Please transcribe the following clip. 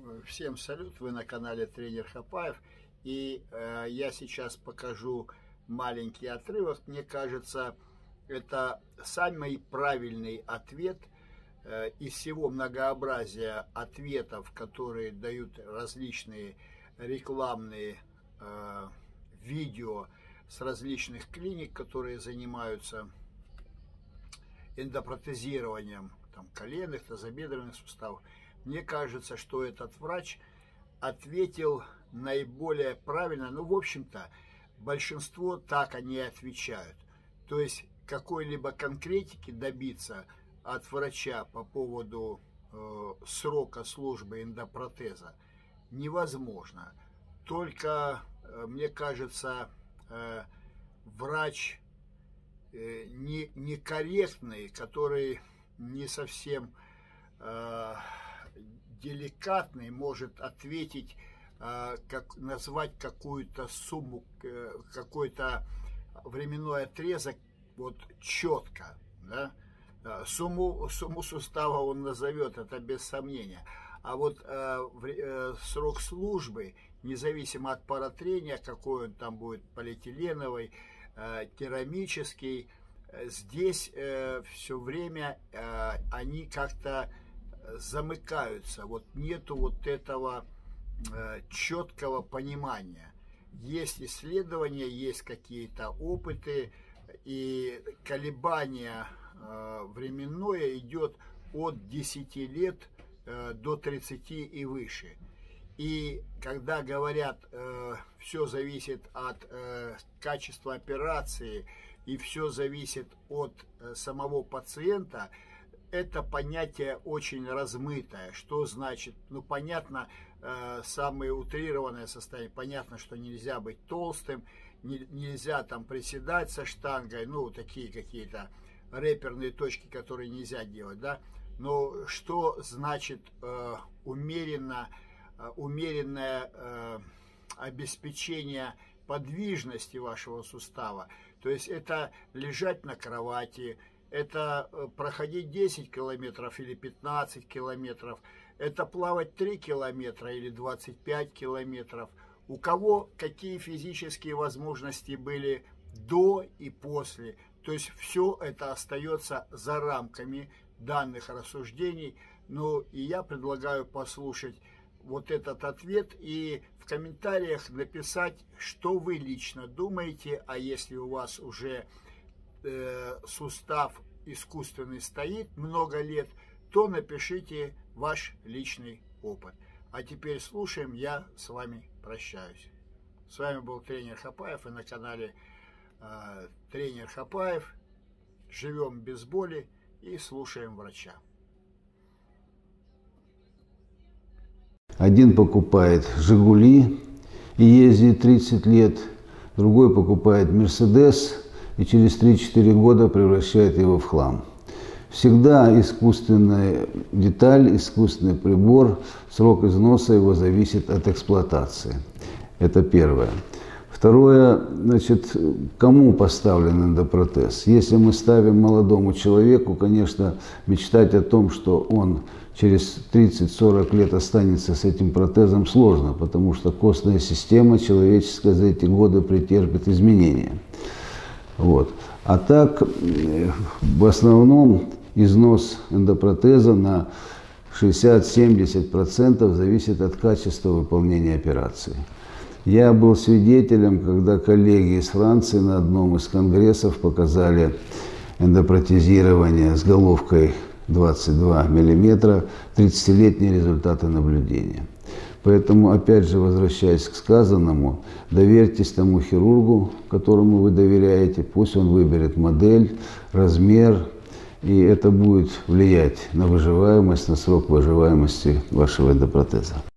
Всем салют, вы на канале Тренер Хапаев, и я сейчас покажу маленький отрывок. Мне кажется, это самый правильный ответ из всего многообразия ответов, которые дают различные рекламные видео с различных клиник, которые занимаются эндопротезированием коленных, тазобедренных суставов. Мне кажется, что этот врач ответил наиболее правильно. Ну, в общем-то, большинство так они отвечают. То есть какой-либо конкретики добиться от врача по поводу срока службы эндопротеза невозможно. Только, мне кажется, врач некорректный, который не совсем деликатный, может ответить, назвать какую-то сумму, какой-то временной отрезок вот четко, да? Сумму сустава он назовет, это без сомнения. А вот срок службы, независимо от паратрения, какой он там будет, полиэтиленовый, керамический, здесь все время они как-то замыкаются. Вот нету вот этого четкого понимания. Есть исследования, есть какие-то опыты, и колебание временное идет от 10 лет до 30 и выше. И когда говорят, все зависит от качества операции и все зависит от самого пациента, это понятие очень размытое. Что значит? Ну, понятно, самое утрированное состояние. Понятно, что нельзя быть толстым, нельзя там приседать со штангой, ну, такие какие-то реперные точки, которые нельзя делать, да. Но что значит умеренное обеспечение подвижности вашего сустава? То есть это лежать на кровати, это проходить 10 километров или 15 километров, это плавать 3 километра или 25 километров. У кого какие физические возможности были до и после. То есть все это остается за рамками данных рассуждений. Ну и я предлагаю послушать вот этот ответ и в комментариях написать, что вы лично думаете, а если у вас уже сустав искусственный стоит много лет, то напишите ваш личный опыт. А теперь слушаем, я с вами прощаюсь. С вами был тренер Хапаев, и на канале Тренер Хапаев. Живем без боли и слушаем врача. Один покупает «Жигули» и ездит 30 лет, другой покупает «Мерседес» и через 3-4 года превращает его в хлам. Всегда искусственная деталь, искусственный прибор, срок износа его зависит от эксплуатации. Это первое. Второе, значит, кому поставлен эндопротез? Если мы ставим молодому человеку, конечно, мечтать о том, что он через 30-40 лет останется с этим протезом, сложно, потому что костная система человеческая за эти годы претерпит изменения. Вот. А так, в основном, износ эндопротеза на 60-70% зависит от качества выполнения операции. Я был свидетелем, когда коллеги из Франции на одном из конгрессов показали эндопротезирование с головкой 22 мм, 30-летние результаты наблюдения. Поэтому, опять же, возвращаясь к сказанному, доверьтесь тому хирургу, которому вы доверяете, пусть он выберет модель, размер, и это будет влиять на выживаемость, на срок выживаемости вашего эндопротеза.